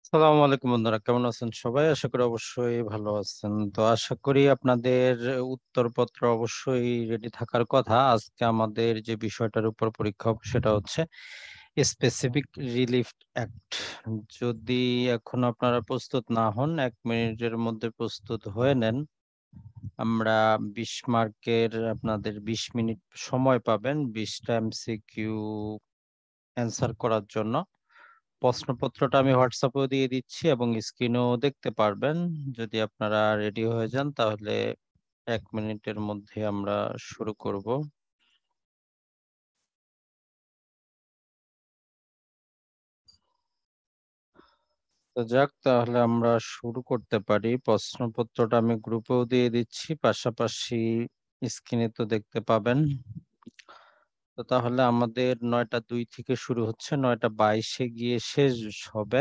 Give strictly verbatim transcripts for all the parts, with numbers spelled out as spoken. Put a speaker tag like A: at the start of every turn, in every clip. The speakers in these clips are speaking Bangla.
A: সালামু আলাইকুম বন্ধুরা, কেমন আছেন সবাই? আশা করি অবশ্যই ভালো আছেন। তো আশা করি আপনাদের উত্তরপত্র অবশ্যই রেডি থাকার কথা। আজকে আমাদের যে বিষয়টার উপর পরীক্ষা হবে সেটা হচ্ছে স্পেসিফিক রিলিফ অ্যাক্ট। যদি এখন আপনারা প্রস্তুত না হন, এক মিনিটের মধ্যে প্রস্তুত হয়ে নেন। আমরা বিশ মার্কের আপনাদের বিশ মিনিট সময় পাবেন বিশটা এমসিকিউ অ্যান্সার করার জন্য। প্রশ্নপত্রটা আমি হোয়াটসঅ্যাপেও দিয়ে দিচ্ছি এবং স্ক্রিনেও দেখতে পারবেন। যদি আপনারা রেডি হয়ে যান তাহলে এক মিনিটের মধ্যে আমরা শুরু করব। তো যাক, তাহলে আমরা শুরু করতে পারি। প্রশ্নপত্রটা আমি গ্রুপেও দিয়ে দিচ্ছি, পাশাপাশি স্ক্রিনে তো দেখতে পাবেন। তো তাহলে আমাদের নয়টা দুই থেকে শুরু হচ্ছে, নয়টা বাইশে গিয়ে শেষ হবে।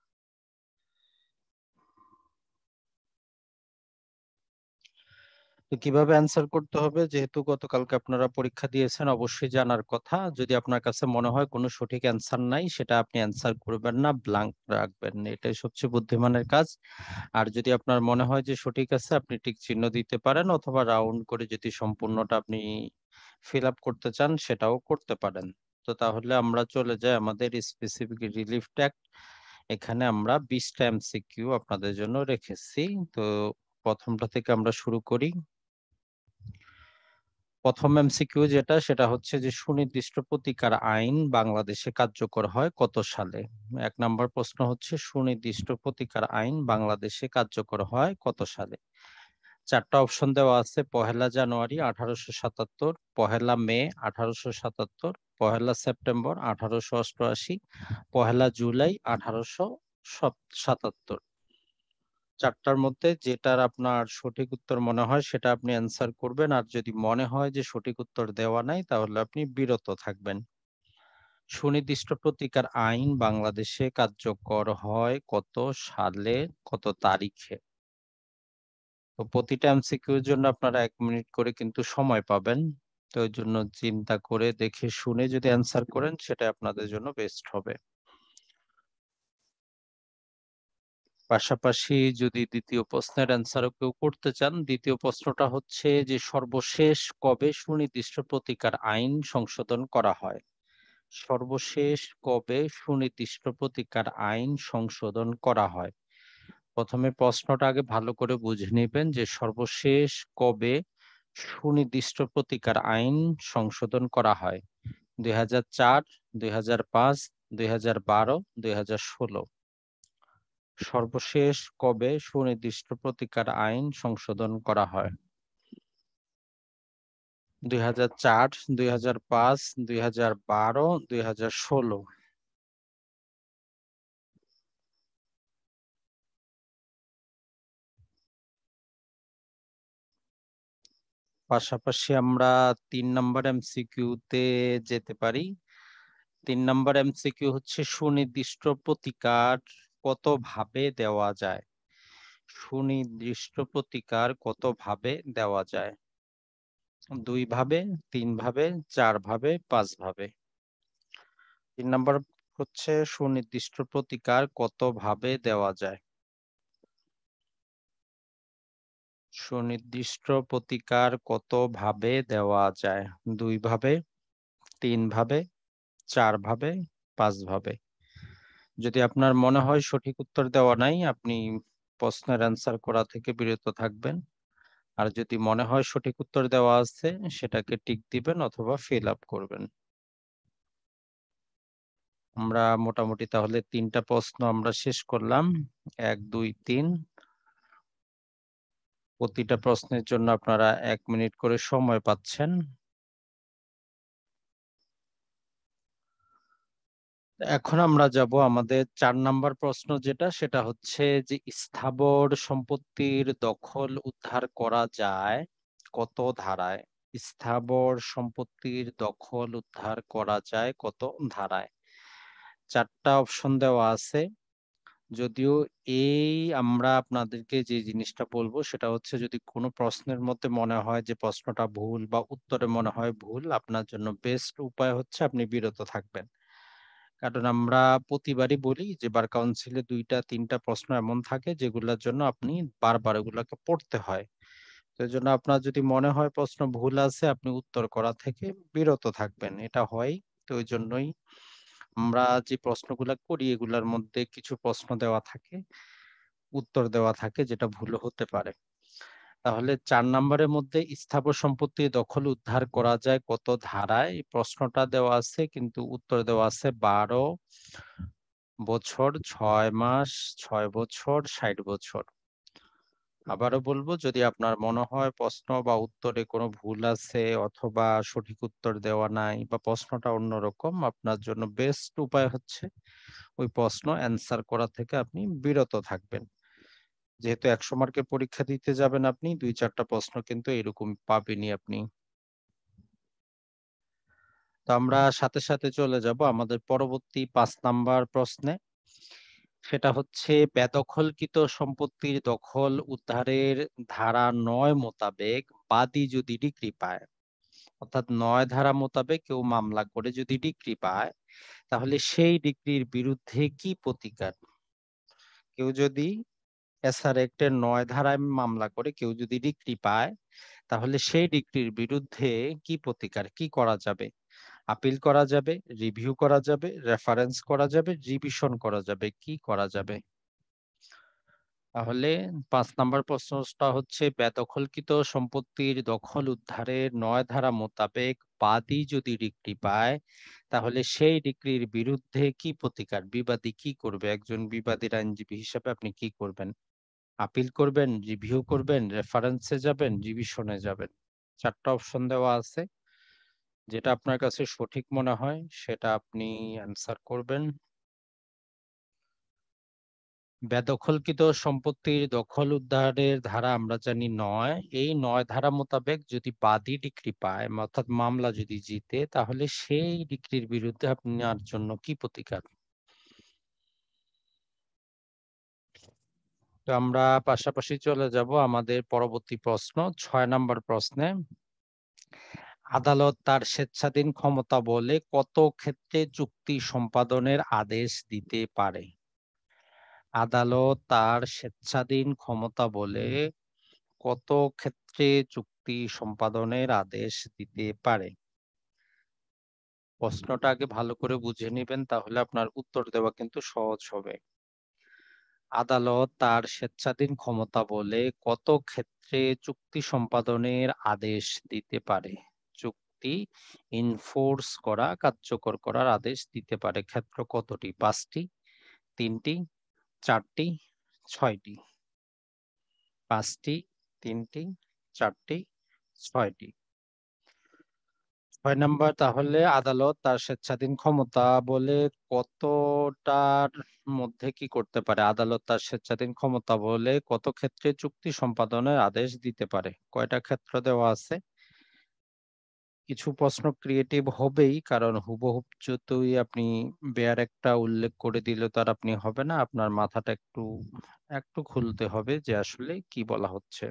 A: তো কিভাবে অ্যান্সার করতে হবে, যেহেতু গতকালকে আপনারা পরীক্ষা দিয়েছেন, অবশ্যই জানার কথা। যদি আপনার কাছে মনে হয় কোনো সঠিক অ্যান্সার নাই, সেটা আপনি অ্যান্সার করবেন না, ব্ল্যাঙ্ক রাখবেন, এটাই সবচেয়ে বুদ্ধিমানের কাজ। আর যদি আপনার মনে হয় যে সঠিক আছে, আপনি টিক চিহ্ন দিতে পারেন, অথবা রাউন্ড করে যদি সম্পূর্ণটা আপনি ফিল আপ করতে চান সেটাও করতে পারেন। তো তাহলে আমরা চলে যাই আমাদের স্পেসিফিক রিলিফ ট্যাক্ট। এখানে আমরা বিশটা এমসিকিউ আপনাদের জন্য রেখেছি। তো প্রথমটা থেকে আমরা শুরু করি। প্রথম এমসিকিউ যেটা, সেটা হচ্ছে যে সুনির্দিষ্ট প্রতিকার আইন বাংলাদেশে কার্যকর হয় কত সালে? এক নম্বর প্রশ্ন হচ্ছে সুনির্দিষ্ট প্রতিকার আইন বাংলাদেশে কার্যকর হয় কত সালে? চারটা অপশন দেওয়া আছে: পহেলা জানুয়ারি আঠারোশো সাতাত্তর, পহেলা মে আঠারোশো সাতাত্তর, পহেলা সেপ্টেম্বর আঠারোশো অষ্টআশি, পহেলা জুলাই আঠারোশো সাতাত্তর। চারটার মধ্যে যেটার আপনার সঠিক উত্তর মনে হয় সেটা আপনি অ্যান্সার করবেন, আর যদি মনে হয় যে সঠিক উত্তর দেওয়া নাই তাহলে আপনি বিরত থাকবেন। সুনির্দিষ্ট প্রতিকার আইন বাংলাদেশে কার্যকর হয় কত সালে, কত তারিখে? তো প্রতিটা এমসিকিউর জন্য আপনারা এক মিনিট করে কিন্তু সময় পাবেন। তো ওই জন্য চিন্তা করে দেখে শুনে যদি অ্যান্সার করেন সেটা আপনাদের জন্য বেস্ট হবে। পাশাপাশি যদি দ্বিতীয় প্রশ্নের অ্যান্সারও কেউ করতে চান, দ্বিতীয় প্রশ্নটা হচ্ছে যে সর্বশেষ কবে সুনির্দিষ্ট প্রতিকার আইন সংশোধন করা হয়? সর্বশেষ কবে সুনির্দিষ্ট প্রতিকার আইন সংশোধন করা হয়? প্রথমে প্রশ্নটা আগে ভালো করে বুঝে নেবেন যে সর্বশেষ কবে সুনির্দিষ্ট প্রতিকার আইন সংশোধন করা হয়। দুই হাজার চার, দুই হাজার পাঁচ, দুই হাজার বারো, দুই হাজার ষোলো। সর্বশেষ কবে সুনির্দিষ্ট প্রতিকার আইন সংশোধন করা হয়? দুই হাজার চার, দুই হাজার পাঁচ, দুই হাজার বারো, দুই হাজার ষোলো। পাশাপাশি আমরা তিন নম্বর এমসিকিউ তে যেতে পারি। তিন নম্বর এমসিকিউ হচ্ছে সুনির্দিষ্ট প্রতিকার কত ভাবে দেওয়া যায়? সুনির্দিষ্ট প্রতিকার কত ভাবে দেওয়া যায়? দুই ভাবে, তিন ভাবে, চার ভাবে, পাঁচ ভাবে। তিন নম্বর হচ্ছে সুনির্দিষ্ট প্রতিকার কত ভাবে দেওয়া যায়? সুনির্দিষ্ট প্রতিকার কত ভাবে দেওয়া যায়? দুই ভাবে, তিন ভাবে, চার ভাবে, পাঁচ ভাবে। যদি আপনার মনে হয় সঠিক উত্তর দেওয়া নাই, আপনি প্রশ্নের অ্যান্সার করা থেকে বিরত থাকবেন। আর যদি মনে হয় সঠিক উত্তর দেওয়া আছে, সেটাকে টিক দিবেন অথবা ফিল আপ করবেন। আমরা মোটামুটি তাহলে তিনটা প্রশ্ন আমরা শেষ করলাম। এক, দুই, তিন। প্রতিটা প্রশ্নের জন্য আপনারা এক মিনিট করে সময় পাচ্ছেন। এখন আমরা যাব আমাদের চার নাম্বার প্রশ্ন, যেটা সেটা হচ্ছে যে স্থাবর সম্পত্তির দখল উদ্ধার করা যায় কত ধারায়? স্থাবর সম্পত্তির দখল উদ্ধার করা যায় কত ধারায়? চারটা অপশন দেওয়া আছে। যদিও এই আমরা আপনাদেরকে যে জিনিসটা বলবো সেটা হচ্ছে, যদি কোনো প্রশ্নের মধ্যে মনে হয় যে প্রশ্নটা ভুল বা উত্তরে মনে হয় ভুল, আপনার জন্য বেস্ট উপায় হচ্ছে আপনি বিরত থাকবেন। কারণ আমরা প্রতিবারই বলি যে বার কাউন্সিলে দুইটা তিনটা প্রশ্ন এমন থাকে যেগুলোর জন্য আপনি বারবার ওগুলোকে পড়তে হয়। তো এই জন্য আপনার যদি মনে হয় প্রশ্ন ভুল আছে, আপনি উত্তর করা থেকে বিরত থাকবেন। এটা হয়। তো ওই জন্যই আমরা যে প্রশ্নগুলা করি এগুলার মধ্যে কিছু প্রশ্ন দেওয়া থাকে, উত্তর দেওয়া থাকে যেটা ভুল হতে পারে। তাহলে চার নম্বরের মধ্যে স্থাবর সম্পত্তি দখল উদ্ধার করা যায় কত ধারায়? এই প্রশ্নটা দেওয়া আছে কিন্তু উত্তর দেওয়া আছে বারো বছর, ছয় মাস, ছয় বছর, ষাট বছর। আবারও বলবো, যদি আপনার মনে হয় প্রশ্ন বা উত্তরে কোনো ভুল আছে অথবা সঠিক উত্তর দেওয়া নাই বা প্রশ্নটা অন্যরকম, আপনার জন্য বেস্ট উপায় হচ্ছে ওই প্রশ্ন অ্যান্সার করা থেকে আপনি বিরত থাকবেন। যেহেতু একশো মার্কের পরীক্ষা দিতে যাবেন, আপনি দুই চারটা প্রশ্ন কিন্তু এরকম পাবেনই আপনি। তো আমরা সাথে সাথে চলে যাব আমাদের পরবর্তী পাঁচ নাম্বার প্রশ্নে। সেটা হচ্ছে বেদখলকৃত সম্পত্তির দখল উদ্ধারের ধারা নয় মোতাবেক বাদী যদি ডিক্রি পায়, অর্থাৎ নয় ধারা মোতাবেক কেউ মামলা করে যদি ডিক্রি পায়, তাহলে সেই ডিক্রির বিরুদ্ধে কি প্রতিকার? কেউ যদি এসআর অ্যাক্টের নয় ধারায় মামলা করে কেউ যদি ডিক্রি পায়, তাহলে সেই ডিক্রির বিরুদ্ধে কি প্রতিকার, কি করা যাবে? আপিল করা যাবে, রিভিউ করা যাবে, রেফারেন্স করা যাবে, রিভিশন করা যাবে, কি করা যাবে? তাহলে পাঁচ নাম্বার প্রশ্নটা হচ্ছে বেদখলকৃত সম্পত্তির দখল উদ্ধারের নয় ধারা মোতাবেক বাদী যদি ডিক্রি পায়, তাহলে সেই ডিক্রির বিরুদ্ধে কি প্রতিকার? বিবাদী কি করবে? একজন বিবাদীর আইনজীবী হিসেবে আপনি কি করবেন? আপিল করবেন, রিভিউ করবেন, রেফারেন্সে যাবেন, রিভিশনে যাবেন। চারটা অপশন দেওয়া আছে, যেটা আপনার কাছে সঠিক মনে হয় সেটা আপনি অ্যান্সার করবেন। বেদখলকৃত সম্পত্তির দখল উদ্ধারের ধারা আমরা জানি নয়। এই নয় ধারা মোতাবেক যদি বাদী ডিক্রি পায়, অর্থাৎ মামলা যদি জিতে, তাহলে সেই ডিক্রির বিরুদ্ধে আপনার জন্য কি প্রতিকার? তো আমরা পাশাপাশি চলে যাব আমাদের পরবর্তী প্রশ্ন, ছয় নম্বর প্রশ্নে। আদালত তার স্বেচ্ছাধীন ক্ষমতা বলে কত ক্ষেত্রে চুক্তি সম্পাদনের আদেশ দিতে পারে? আদালত তার স্বেচ্ছাধীন ক্ষমতা বলে কত ক্ষেত্রে চুক্তি সম্পাদনের আদেশ দিতে পারে? প্রশ্নটা আগে ভালো করে বুঝে নিবেন, তাহলে আপনার উত্তর দেওয়া কিন্তু সহজ হবে। আদালত তার স্বেচ্ছাধীন ক্ষমতা বলে কত ক্ষেত্রে চুক্তি সম্পাদনের আদেশ দিতে পারে? চুক্তি ইনফোর্স করা, কার্যকর করার আদেশ দিতে পারে ক্ষেত্র কতটি? পাঁচটি, তিনটি, চারটি, ছয়টি? পাঁচটি, তিনটি, চারটি, ছয়টি? ছয় নাম্বার, তাহলে আদালত তার স্বেচ্ছাধীন ক্ষমতা বলে কতটার মধ্যে কি করতে পারে? আদালত তার স্বেচ্ছাধীন ক্ষমতা বলে কত ক্ষেত্রে চুক্তি সম্পাদনের আদেশ দিতে পারে? কয়টা ক্ষেত্র দেওয়া আছে? কিছু প্রশ্ন ক্রিয়েটিভ হবেই, কারণ হুবহুব যতই আপনি বেয়ার একটা উল্লেখ করে দিলে তার আপনি হবে না, আপনার মাথাটা একটু একটু খুলতে হবে যে আসলে কি বলা হচ্ছে।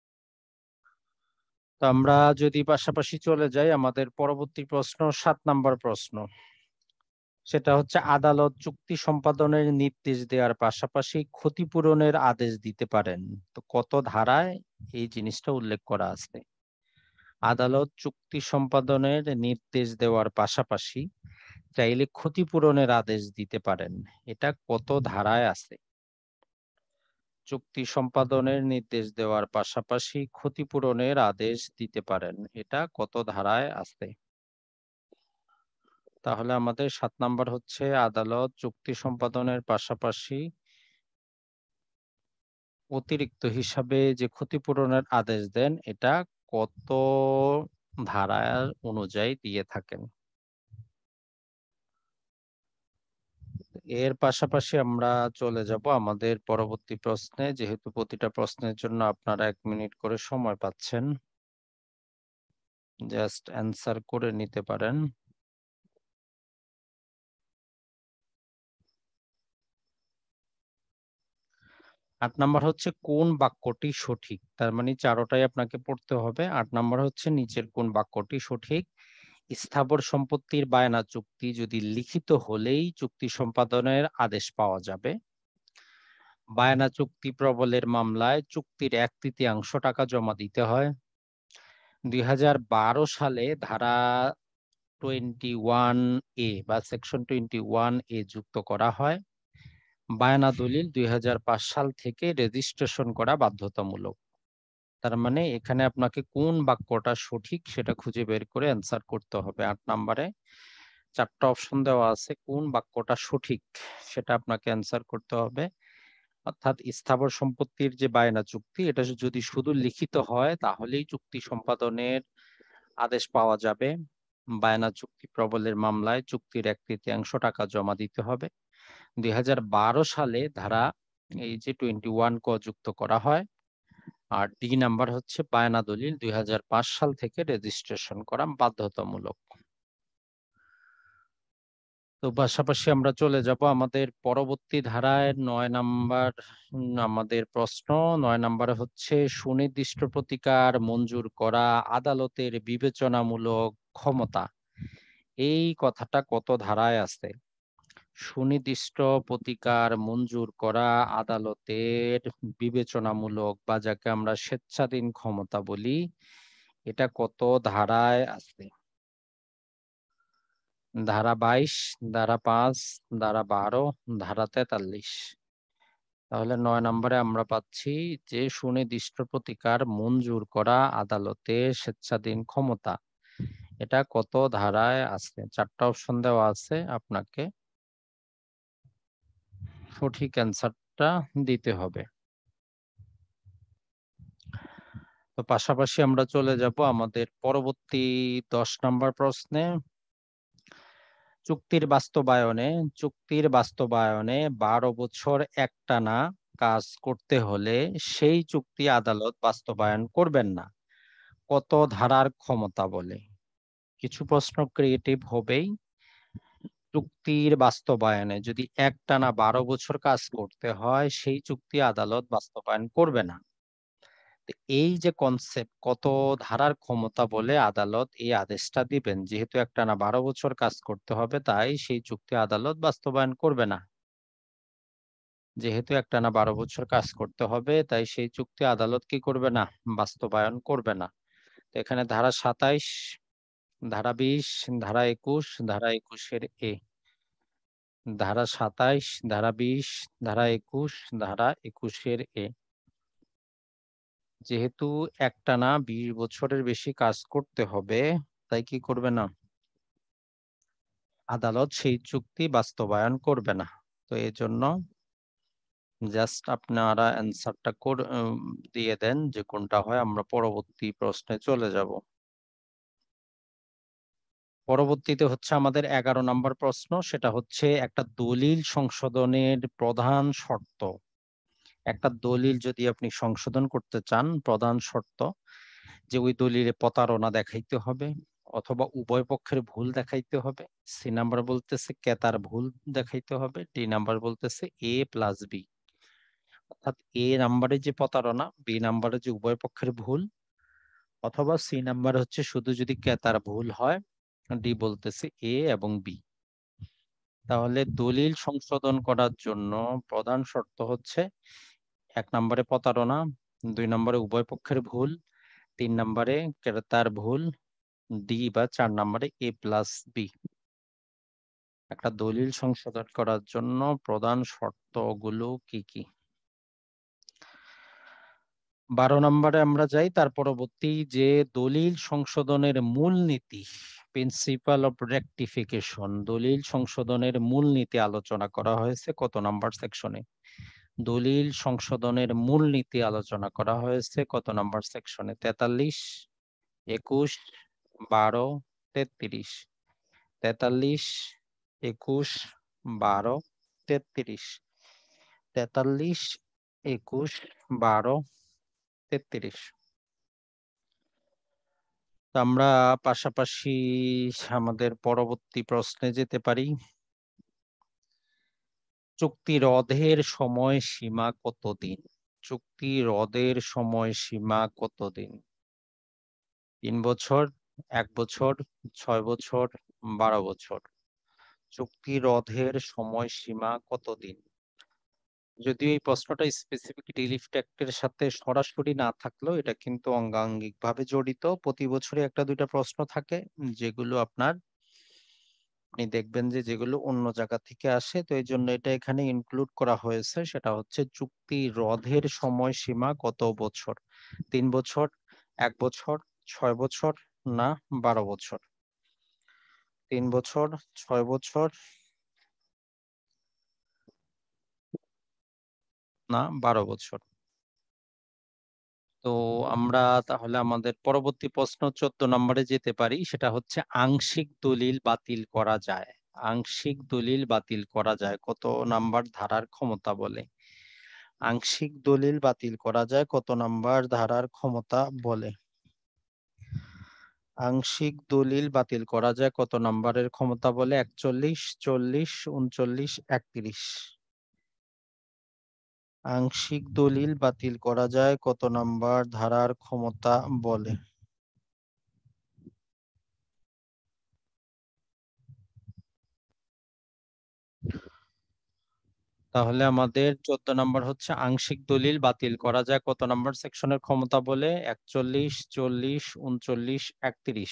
A: তো আমরা যদি পাশাপাশি চলে যাই আমাদের পরবর্তী প্রশ্ন, সাত নাম্বার প্রশ্ন। সেটা হচ্ছে আদালত চুক্তি সম্পাদনের নির্দেশ দেওয়ার পাশাপাশি ক্ষতিপূরণের আদেশ দিতে পারেন। তো কত ধারায় এই জিনিসটা উল্লেখ করা আছে? আদালত চুক্তি সম্পাদনের নির্দেশ দেওয়ার পাশাপাশি চাইলে ক্ষতিপূরণের আদেশ দিতে পারেন। এটা কত ধারায় আছে? চুক্তি সম্পাদনের নির্দেশ দেওয়ার পাশাপাশি ক্ষতিপূরণের আদেশ দিতে পারেন। এটা কত ধারায় আছে? তাহলে আমাদের সাত নাম্বার হচ্ছে আদালত চুক্তি সম্পাদনের পাশাপাশি অতিরিক্ত হিসাবে যে ক্ষতিপূরণের আদেশ দেন, এটা কত ধারার অনুযায়ী দিয়ে থাকেন? এর পাশাপাশি আমরা চলে যাব আমাদের পরবর্তী প্রশ্নে, যেহেতু প্রতিটা প্রশ্নের জন্য আপনারা এক মিনিট করে সময় পাচ্ছেন, জাস্ট অ্যান্সার করে নিতে পারেন। আট নাম্বার হচ্ছে কোন বাক্যটি সঠিক? তার মানে চারোটাই আপনাকে পড়তে হবে। আট নাম্বার হচ্ছে নিচের কোন বাক্যটি সঠিক? স্থাবর সম্পত্তির বায়না চুক্তি যদি লিখিত হলেই চুক্তি সম্পাদনের আদেশ পাওয়া যাবে। বায়না চুক্তি প্রবলের মামলায় চুক্তির এক তৃতীয়াংশ টাকা জমা দিতে হয়। দুই হাজার বারো সালে ধারা টোয়েন্টি ওয়ান এ বা সেকশন টোয়েন্টি ওয়ান এ যুক্ত করা হয়। বায়না দলিল দুই হাজার পাঁচ সাল থেকে রেজিস্ট্রেশন করা বাধ্যতামূলক। তার মানে এখানে আপনাকে কোন বাক্যটা সঠিক সেটা খুঁজে বের করে অ্যান্সার করতে হবে। আট নম্বরে চারটা অপশন দেওয়া আছে, কোন বাক্যটা সঠিক সেটা আপনাকে অ্যান্সার করতে হবে। অর্থাৎ স্থাবর সম্পত্তির যে বায়না চুক্তি, এটা যদি শুধু লিখিত হয় তাহলেই চুক্তি সম্পাদনের আদেশ পাওয়া যাবে। বায়না চুক্তি প্রবলের মামলায় চুক্তির এক তৃতীয়াংশ টাকা জমা দিতে হবে। দুই হাজার বারো সালে ধারা এই যে টোয়েন্টি ওয়ান ক যুক্ত করা হয়। আর ডি নাম্বার হচ্ছে বায়না দলিল দুই হাজার পাঁচ সাল থেকে রেজিস্ট্রেশন করা বাধ্যতামূলক। তো পাশাপাশি আমরা চলে যাব আমাদের পরবর্তী ধারায় নয় নাম্বার আমাদের প্রশ্ন। নয় নাম্বারে হচ্ছে সুনির্দিষ্ট প্রতিকার মঞ্জুর করা আদালতের বিবেচনামূলক ক্ষমতা। এই কথাটা কত ধারায় আছে? সুনির্দিষ্ট প্রতিকার মঞ্জুর করা আদালতের বিবেচনামূলক বা যাকে আমরা স্বেচ্ছাধীন ক্ষমতা বলি, এটা কত ধারায় আছে? ধারা বাইশ, ধারা পাঁচ, ধারা বারো, ধারা তেতাল্লিশ। তাহলে নয় নম্বরে আমরা পাচ্ছি যে সুনির্দিষ্ট প্রতিকার মঞ্জুর করা আদালতের স্বেচ্ছাধীন ক্ষমতা, এটা কত ধারায় আছে? চারটা অপশন দেওয়া আছে, আপনাকে সঠিক অ্যান্সারটা দিতে হবে। তো পাশাপাশি আমরা চলে যাব আমাদের পরবর্তী দশ নম্বর প্রশ্নে। চুক্তির বাস্তবায়নে চুক্তির বাস্তবায়নে বারো বছর একটানা কাজ করতে হলে সেই চুক্তি আদালত বাস্তবায়ন করবেন না, কত ধারার ক্ষমতা বলে? কিছু প্রশ্ন ক্রিয়েটিভ হবেই। চুক্তির বাস্তবায়নে যদি একটানা বারো বছর কাজ করতে হয় সেই চুক্তি আদালত বাস্তবায়ন করবে না। এই যে কনসেপ্ট, কত ধারার ক্ষমতা বলে আদালত এই আদেশটা দিবেন? যেহেতু একটানা বারো বছর কাজ করতে হবে তাই সেই চুক্তি আদালত বাস্তবায়ন করবে না। যেহেতু একটানা বারো বছর কাজ করতে হবে তাই সেই চুক্তি আদালত কি করবে না? বাস্তবায়ন করবে না। তো এখানে ধারা সাতাইশ, ধারা বিশ, ধারা একুশ, ধারা একুশের এ। ধারা সাতাইশ, ধারা বিশ, ধারা একুশ, ধারা একুশের এ। যেহেতু একটানা বিশ বছরের বেশি কাজ করতে হবে তাই কি করবে না? আদালত সেই চুক্তি বাস্তবায়ন করবে না। তো এই জন্য জাস্ট আপনারা অ্যান্সারটা দিয়ে দেন যে কোনটা হয়। আমরা পরবর্তী প্রশ্নে চলে যাব। পরবর্তীতে হচ্ছে আমাদের এগারো নম্বর প্রশ্ন, সেটা হচ্ছে একটা দলিল সংশোধনের প্রধান শর্ত। একটা দলিল যদি আপনি সংশোধন করতে চান, প্রধান শর্ত যে ওই দলিলে প্রতারণা দেখাইতে হবে অথবা উভয় পক্ষের ভুল দেখাইতে হবে। সি নাম্বার বলতেছে ক্রেতার ভুল দেখাইতে হবে। ডি নাম্বার বলতেছে এ প্লাস বি, অর্থাৎ এ নাম্বারে যে প্রতারণা, বি নাম্বারে যে উভয় পক্ষের ভুল, অথবা সি নাম্বার হচ্ছে শুধু যদি ক্রেতার ভুল হয়, ডি বলতেছে এ এবং বি। তাহলে দলিল সংশোধন করার জন্য প্রধান শর্ত হচ্ছে এক নম্বরে প্রতারণা, দুই নম্বরে উভয় পক্ষের ভুল, তিন নম্বরে ক্রেতার ভুল, ডি বা চার নম্বরে এ প্লাস বি। একটা দলিল সংশোধন করার জন্য প্রধান শর্তগুলো কি কি? বারো নম্বরে আমরা যাই। তার পরবর্তী যে দলিল সংশোধনের মূলনীতি, প্রিন্সিপাল অফ রেকটিফিকেশন, দলিল সংশোধনের মূলনীতি আলোচনা করা হয়েছে কত নম্বর সেকশনে? দলিল সংশোধনের মূলনীতি আলোচনা করা হয়েছে কত নম্বর সেকশনে? তেতাল্লিশ, একুশ, বারো, তেত্রিশ। তেতাল্লিশ, একুশ, বারো, তেত্রিশ। তেতাল্লিশ, একুশ, বারো, তেত্রিশ। আমরা পাশাপাশি আমাদের পরবর্তী প্রশ্নে যেতে পারি। চুক্তি রোধের সময় সীমা কতদিন? চুক্তি রোধের সময় সীমা কতদিন? তিন বছর, এক বছর, ছয় বছর, বারো বছর। চুক্তি রোধের সময়সীমা কতদিন? যদিও এই প্রশ্নটা স্পেসিফিক রিলিফ অ্যাক্টের সাথে সরাসরি না থাকলেও এটা কিন্তু অঙ্গাঙ্গিক ভাবে জড়িত। প্রতি বছরই একটা দুইটা প্রশ্ন থাকে যেগুলো আপনার আপনি দেখবেন যে যেগুলো অন্য জায়গা থেকে আসে, তো এই জন্য এটা এখানে ইনক্লুড করা হয়েছে। সেটা হচ্ছে চুক্তি রোধের সময়সীমা কত বছর? তিন বছর, এক বছর, ছয় বছর, না বারো বছর? তিন বছর, ছয় বছর, না বারো বছর? তো আমরা তাহলে আমাদের পরবর্তী প্রশ্ন চোদ্দ নম্বরে যেতে পারি। সেটা হচ্ছে আংশিক দলিল বাতিল করা যায়। আংশিক দলিল বাতিল করা যায় কত নাম্বার ধারার ক্ষমতা বলে? আংশিক দলিল বাতিল করা যায় কত নাম্বার ধারার ক্ষমতা বলে? আংশিক দলিল বাতিল করা যায় কত নাম্বারের ক্ষমতা বলে? একচল্লিশ, চল্লিশ, উনচল্লিশ, একত্রিশ? আংশিক দলিল বাতিল করা যায় কত নাম্বার ধারার ক্ষমতা বলে? তাহলে আমাদের চোদ্দ নম্বর হচ্ছে আংশিক দলিল বাতিল করা যায় কত নম্বর সেকশনের ক্ষমতা বলে? একচল্লিশ, চল্লিশ, উনচল্লিশ, একত্রিশ?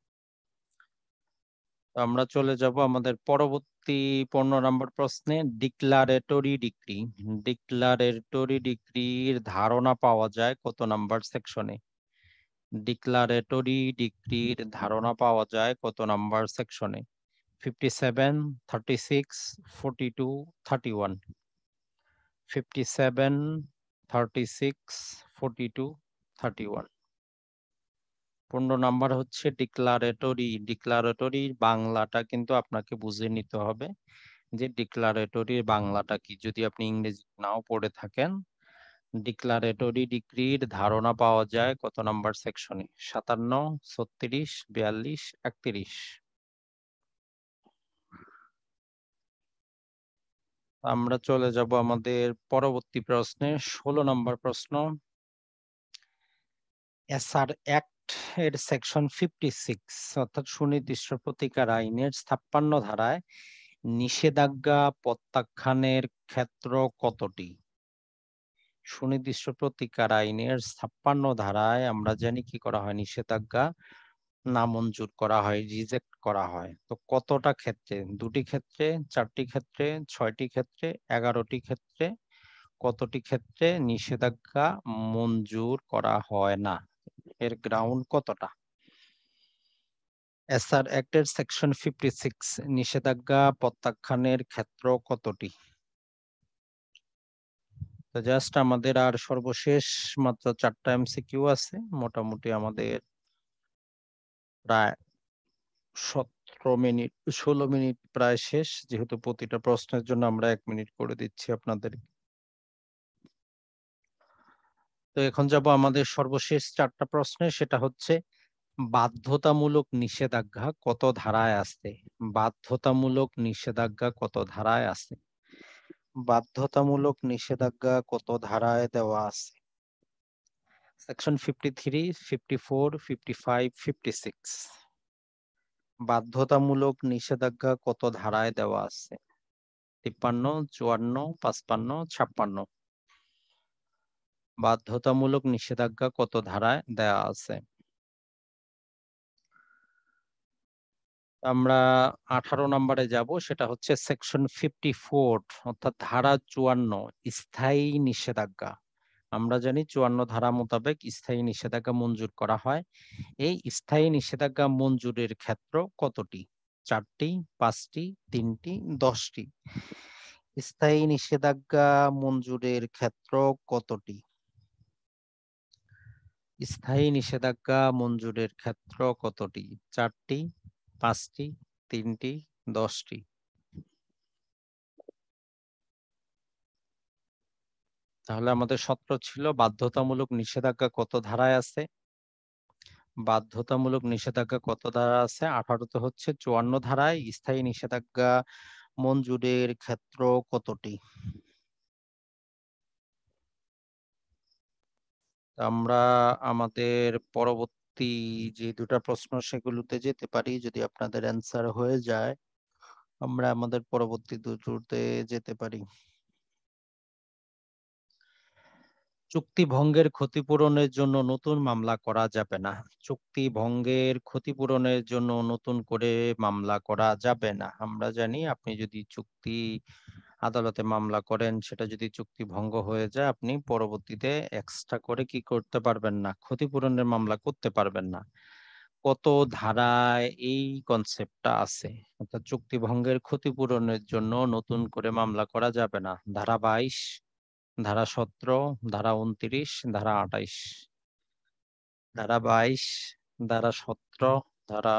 A: আমরা চলে যাব আমাদের পরবর্তী পনেরো নম্বর প্রশ্নে। Declaratory decree. ডিক্লারেটরি ডিক্রির ধারণা পাওয়া যায় কত নম্বর সেকশনে? ডিক্লারেটরি ডিক্রির ধারণা পাওয়া যায় কত নম্বর সেকশনে? Fifty seven, thirty six, forty two, thirty one? Fifty seven, thirty six, forty two, thirty one? পনেরো নাম্বার হচ্ছে ডিক্লারেটরি। ডিক্লারেটরি বাংলাটা কিন্তু আপনাকে বুঝে নিতে হবে যে ডিক্লারেটরি বাংলাটা কি, যদি আপনি ইংরেজি নাও পড়ে থাকেন। ডিক্লারেটরি ডিক্রির ধারণা পাওয়া যায় কত নাম্বার সেকশনে? সাতান্ন, ছত্রিশ, বিয়াল্লিশ, একত্রিশ? আমরা চলে যাব আমাদের পরবর্তী প্রশ্নে, ষোলো নম্বর প্রশ্ন। এসআর অ্যাক্ট এর সেকশন ফিফটি সিক্স অর্থাৎ সুনির্দিষ্ট প্রতিকার আইনের ছাপ্পান্ন ধারায় নিষেধাজ্ঞা প্রত্যাখ্যানের ক্ষেত্র কতটি? সুনির্দিষ্ট প্রতিকার আইনের ছাপ্পান্ন ধারায় আমরা জানি কি করা হয়? নিষেধাজ্ঞা নামঞ্জুর করা হয়, রিজেক্ট করা হয়। তো কতটা ক্ষেত্রে? দুটি ক্ষেত্রে, চারটি ক্ষেত্রে, ছয়টি ক্ষেত্রে, এগারোটি ক্ষেত্রে? কতটি ক্ষেত্রে নিষেধাজ্ঞা মঞ্জুর করা হয় না? এর গ্রাউন্ড কতটা? এসআর অ্যাক্টের সেকশন ফিফটি সিক্স নিষেধাজ্ঞা প্রত্যাখ্যানের ক্ষেত্র কতটি? তো জাস্ট আমাদের আর সর্বশেষ মাত্র চারটা এমসিকিউ আছে। মোটামুটি আমাদের প্রায় সতেরো মিনিট, ষোলো মিনিট প্রায় শেষ, যেহেতু প্রতিটা প্রশ্নের জন্য আমরা এক মিনিট করে দিচ্ছি আপনাদের। তো এখন যাব আমাদের সর্বশেষ চারটা প্রশ্নে। সেটা হচ্ছে বাধ্যতামূলক নিষেধাজ্ঞা কত ধারায় আছে? বাধ্যতামূলক নিষেধাজ্ঞা কত ধারায় আছে? বাধ্যতামূলক নিষেধাজ্ঞা কত ধারায় দেওয়া আছে? Section fifty three, fifty four, fifty five, fifty six? বাধ্যতামূলক নিষেধাজ্ঞা কত ধারায় দেওয়া আছে? তিপ্পান্ন, চুয়ান্ন, পাঁচপান্ন, ছাপ্পান্ন? বাধ্যতামূলক নিষেধাজ্ঞা কত ধারায় দেওয়া আছে? আমরা আঠারো নম্বরে যাব। সেটা হচ্ছে সেকশন ফিফটি ফোর অর্থাৎ ধারা চুয়ান্ন, স্থায়ী নিষেধাজ্ঞা। আমরা জানি চুয়ান্ন ধারা মোতাবেক স্থায়ী নিষেধাজ্ঞা মঞ্জুর করা হয়। এই স্থায়ী নিষেধাজ্ঞা মঞ্জুরের ক্ষেত্র কতটি? চারটি, পাঁচটি, তিনটি, দশটি? স্থায়ী নিষেধাজ্ঞা মঞ্জুরের ক্ষেত্র কতটি? স্থায়ী নিষেধাজ্ঞা মঞ্জুরের ক্ষেত্র কতটি? চারটি, পাঁচটি, তিনটি, দশটি? তাহলে আমাদের সূত্র ছিল বাধ্যতামূলক নিষেধাজ্ঞা কত ধারায় আছে? বাধ্যতামূলক নিষেধাজ্ঞা কত ধারা আছে? আঠারোতে হচ্ছে চুয়ান্ন ধারায়। স্থায়ী নিষেধাজ্ঞা মঞ্জুরের ক্ষেত্র কতটি? আমরা আমাদের পরবর্তী পরবর্তী যে দুটা প্রশ্ন সেগুলোতে যেতে পারি যদি আপনাদের অ্যান্সার হয়ে যায় আমরা আমাদের পরবর্তী দুটোতে যেতে পারি। চুক্তি ভঙ্গের ক্ষতিপূরণের জন্য নতুন মামলা করা যাবে না। চুক্তি ভঙ্গের ক্ষতিপূরণের জন্য নতুন করে মামলা করা যাবে না। আমরা জানি আপনি যদি চুক্তি আদালতে মামলা করেন সেটা যদি চুক্তি ভঙ্গ হয়ে যায় আপনি পরবর্তীতে এক্সট্রা করে কি করতে পারবেন না, ক্ষতিপূরণের মামলা করতে পারবেন না। কত ধারায় এই কনসেপ্টটা আছে, অর্থাৎ চুক্তি ভঙ্গের ক্ষতিপূরণের জন্য নতুন করে মামলা করা যাবে না? ধারা বাইশ, ধারা সতেরো, ধারা উনত্রিশ, ধারা আঠাইশ। ধারা বাইশ, ধারা সতেরো, ধারা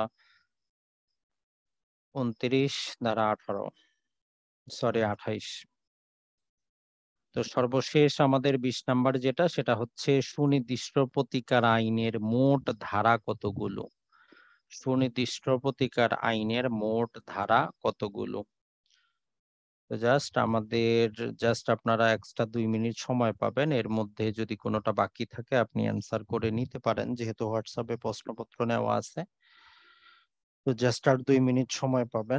A: উনত্রিশ, ধারা আঠারো, সরি আঠাইশ। তো সর্বশেষ আমাদের বিশ নাম্বার যেটা সেটা হচ্ছে সুনির্দিষ্ট প্রতিকার আইনের মোট ধারা কতগুলো? সুনির্দিষ্ট প্রতিকার আইনের মোট ধারা কতগুলো? তো জাস্ট আমাদের জাস্ট আপনারা এক্সট্রা দুই মিনিট সময় পাবেন, এর মধ্যে যদি কোনোটা বাকি থাকে আপনি অ্যান্সার করে নিতে পারেন, যেহেতু হোয়াটসঅ্যাপে প্রশ্নপত্র নেওয়া আছে। তো জাস্ট আর দুই মিনিট সময় পাবেন।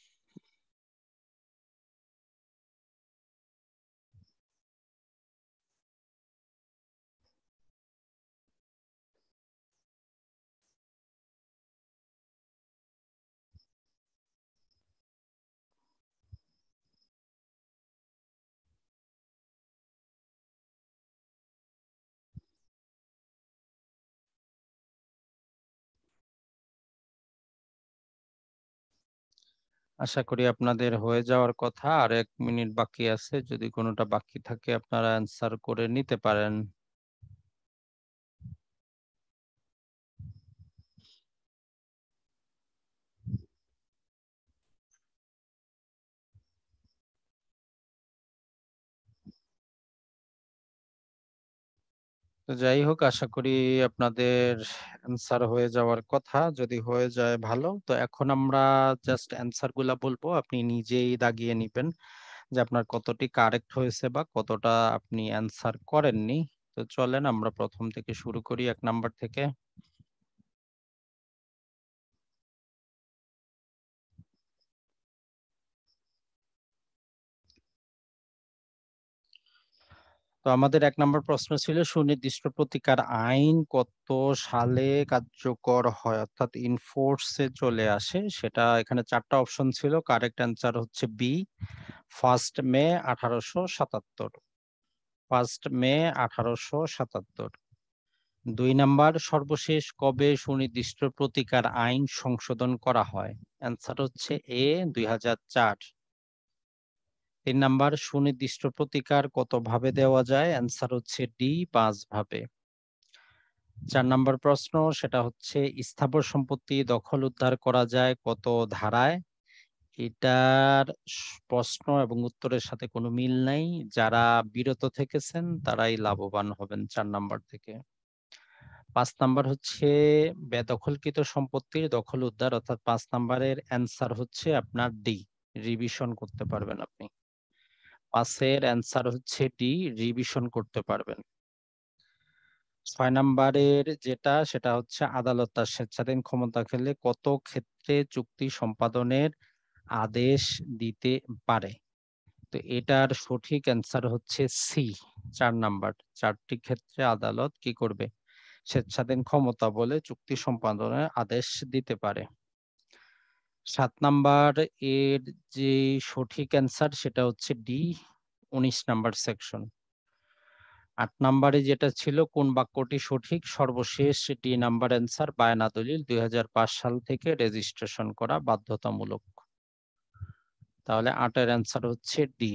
A: আশা করি আপনাদের হয়ে যাওয়ার কথা, আর এক মিনিট বাকি আছে, যদি কোনোটা বাকি থাকে আপনারা অ্যান্সার করে নিতে পারেন। তো যাই হোক, আশা করি আপনাদের অ্যান্সার হয়ে যাওয়ার কথা, যদি হয়ে যায় ভালো। তো এখন আমরা জাস্ট অ্যান্সার গুলা বলবো, আপনি নিজেই দাগিয়ে নিবেন যে আপনার কতটি কারেক্ট হয়েছে বা কতটা আপনি অ্যান্সার করেননি। তো চলেন আমরা প্রথম থেকে শুরু করি, এক নাম্বার থেকে। তো আমাদের এক নম্বর প্রশ্ন ছিল সুনির্দিষ্ট প্রতিকার আইন কত সালে কার্যকর হয়, অর্থাৎ ইনফোর্সে চলে আসে। সেটা এখানে চারটা অপশন ছিল, কারেক্ট অ্যান্সার হচ্ছে বি, ফার্স্ট মে আঠারোশো সাতাত্তর। ফার্স্ট মে আঠারোশো সাতাত্তর। দুই নাম্বার, সর্বশেষ কবে সুনির্দিষ্ট প্রতিকার আইন সংশোধন করা হয়? অ্যান্সার হচ্ছে এ, দুই হাজার চার। তিন নাম্বার, সুনির্দিষ্ট প্রতিকার কত ভাবে দেওয়া যায়? অ্যান্সার হচ্ছে ডি, পাঁচ ভাবে। চার নাম্বার প্রশ্ন, সেটা হচ্ছে স্থাবর সম্পত্তি দখল উদ্ধার করা যায় কত ধারায়? এটার প্রশ্ন এবং উত্তরের সাথে কোনো মিল নাই, যারা বিরত থেকেছেন তারাই লাভবান হবেন চার নাম্বার থেকে। পাঁচ নাম্বার হচ্ছে বেদখলকৃত সম্পত্তির দখল উদ্ধার, অর্থাৎ পাঁচ নাম্বারের অ্যান্সার হচ্ছে আপনার ডি, রিভিশন করতে পারবেন আপনি। পাঁচের অ্যান্সার হচ্ছে ডি, রিভিশন করতে পারবেন। ছয় নাম্বারের যেটা সেটা হচ্ছে আদালত তার স্বেচ্ছাধীন ক্ষমতা খেলে কত ক্ষেত্রে চুক্তি সম্পাদনের আদেশ দিতে পারে? তো এটার সঠিক অ্যান্সার হচ্ছে সি, চার নাম্বার। চারটি ক্ষেত্রে আদালত কি করবে? স্বেচ্ছাধীন ক্ষমতা বলে চুক্তি সম্পাদনের আদেশ দিতে পারে। সাত নাম্বার এর যে সঠিক অ্যান্সার সেটা হচ্ছে ডি, উনিশ নাম্বার সেকশন। আট নাম্বারে যেটা ছিল কোন বাক্যটি সঠিক? সর্বশেষ ডি নাম্বার অ্যান্সার, বায়না দলিল দুই হাজার পাঁচ সাল থেকে রেজিস্ট্রেশন করা বাধ্যতামূলক। তাহলে আটের অ্যান্সার হচ্ছে ডি।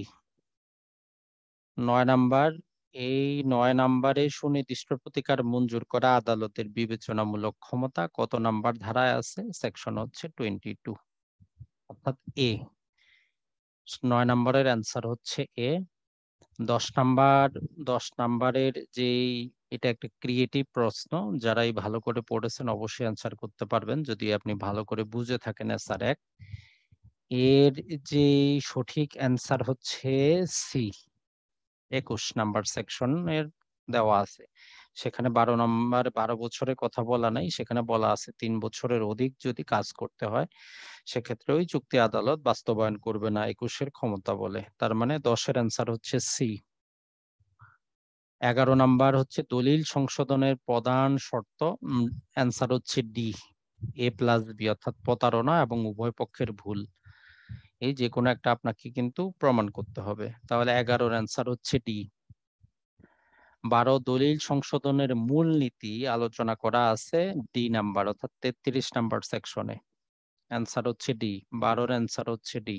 A: নয় নাম্বার, এই নয় নাম্বারে সুনির্দিষ্ট প্রতিকার মঞ্জুর করা আদালতের বিবেচনামূলক ক্ষমতা কত নাম্বার ধারায় আছে? সেকশন হচ্ছে টোয়েন্টি টু, অর্থাৎ এ। নয় নাম্বারের অ্যান্সার হচ্ছে এ। দশ নাম্বার, দশ নাম্বারের যেই, এটা একটা ক্রিয়েটিভ প্রশ্ন, যারাই ভালো করে পড়েছেন অবশ্যই অ্যান্সার করতে পারবেন যদি আপনি ভালো করে বুঝে থাকেন। স্যার এক, এর যে সঠিক অ্যান্সার হচ্ছে সি, একুশ নাম্বার সেকশন এর দেওয়া আছে। সেখানে বারো নম্বর বারো বছরের কথা বলা নাই, সেখানে বলা আছে তিন বছরের অধিক যদি কাজ করতে হয় সেক্ষেত্রে ওই চুক্তি আদালত বাস্তবায়ন করবে না একুশের ক্ষমতা বলে। তার মানে দশের অ্যান্সার হচ্ছে সি। এগারো নাম্বার হচ্ছে দলিল সংশোধনের প্রধান শর্ত, অ্যান্সার হচ্ছে ডি, এ প্লাস বি, অর্থাৎ প্রতারণা এবং উভয় পক্ষের ভুল। এই যে কোনো একটা আপনাকে কিন্তু প্রমাণ করতে হবে, তাহলে এগারোর অ্যান্সার হচ্ছে ডি। বারো দলিল সংশোধনের মূল নীতি আলোচনা করা আছে ডি নাম্বার, অর্থাৎ তেত্রিশ নাম্বার সেকশনে, অ্যান্সার হচ্ছে ডি। বারোর অ্যান্সার হচ্ছে ডি।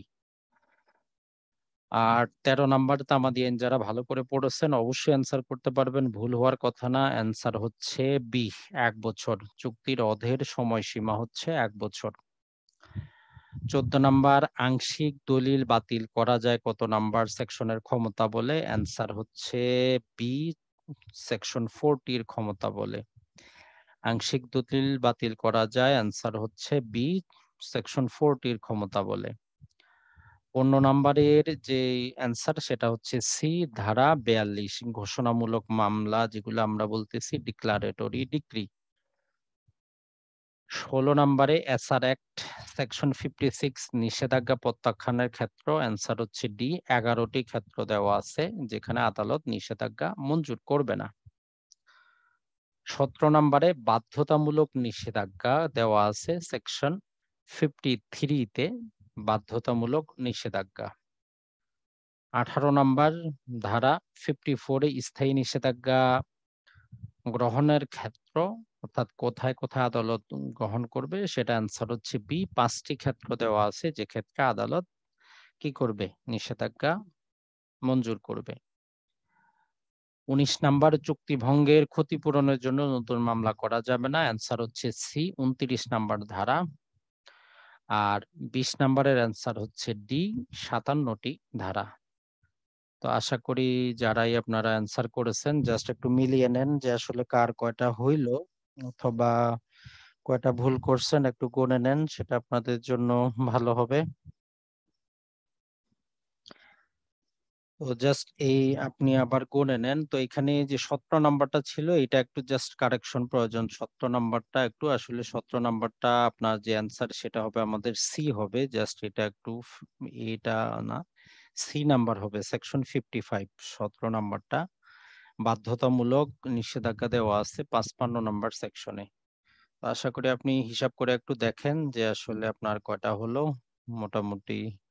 A: আর তেরো নাম্বার তামাদিয়েন যারা ভালো করে পড়েছেন অবশ্যই অ্যান্সার করতে পারবেন, ভুল হওয়ার কথা না। অ্যান্সার হচ্ছে বি, এক বছর। চুক্তির অধের সময়সীমা হচ্ছে এক বছর। চোদ্দ নাম্বার আংশিক দলিল বাতিল করা যায় কত নাম্বার সেকশনের ক্ষমতা বলে? অ্যান্সার হচ্ছে বি, সেকশন ফোরটির ক্ষমতা বলে। আংশিক দলিল বাতিল করা যায়, অ্যান্সার হচ্ছে বি, সেকশন ফোরটির ক্ষমতা বলে। পনেরো নম্বরের যে অ্যান্সার সেটা হচ্ছে সি, ধারা বিয়াল্লিশ, ঘোষণামূলক মামলা যেগুলো আমরা বলতেছি ডিক্লারেটরি ডিক্রি। ষোলো নম্বরে SR act section fifty six নিষেধাজ্ঞা প্রত্যাখ্যানের ক্ষেত্র, অ্যান্সার হচ্ছে ডি, এগারোটি ক্ষেত্র দেওয়া আছে যেখানে আদালত নিষেধাজ্ঞা মঞ্জুর করবে না। সতেরো নম্বরে বাধ্যতামূলক নিষেধাজ্ঞা দেওয়া আছে সেকশন ফিফটি থ্রিতে, বাধ্যতামূলক নিষেধাজ্ঞা। আঠারো নম্বর ধারা ফিফটি ফোরে স্থায়ী নিষেধাজ্ঞা গ্রহণের ক্ষেত্র, অর্থাৎ কোথায় কোথায় আদালত গ্রহণ করবে, সেটা অ্যান্সার হচ্ছে বি, পাঁচটি ক্ষেত্র দেওয়া আছে যে ক্ষেত্রে আদালত কি করবে, নিষেধাজ্ঞা মঞ্জুর করবে। উনিশ নাম্বার চুক্তি ভঙ্গের ক্ষতিপূরণের জন্য নতুন মামলা করা যাবে না, অ্যান্সার হচ্ছে সি, উনত্রিশ নাম্বার ধারা। আর বিশ নাম্বারের অ্যান্সার হচ্ছে ডি, সাতান্নটি ধারা। তো আশা করি যারাই আপনারা অ্যান্সার করেছেন জাস্ট একটু মিলিয়ে নেন যে আসলে কার কয়টা হইল অথবা কয়টা ভুল করছেন, একটু গুনে নেন, সেটা আপনাদের জন্য ভালো হবে। তো জাস্ট এই আপনি আবার গুনে নেন। তো এখানে যে সতেরো নাম্বারটা ছিল এটা একটু জাস্ট কারেকশন প্রয়োজন। সতেরো নাম্বারটা একটু আসলে সতেরো নাম্বারটা আপনার যে অ্যান্সার সেটা হবে আমাদের সি হবে, জাস্ট এটা একটু এটা না, সি নাম্বার হবে সেকশন ফিফটি ফাইভ। সতেরো নাম্বারটা বাধ্যতামূলক নিষেধাজ্ঞা দেওয়া আছে পাঁচপান্ন নাম্বার সেকশনে। আশা করি আপনি হিসাব করে একটু দেখেন যে আসলে আপনার কয়টা হলো। মোটামুটি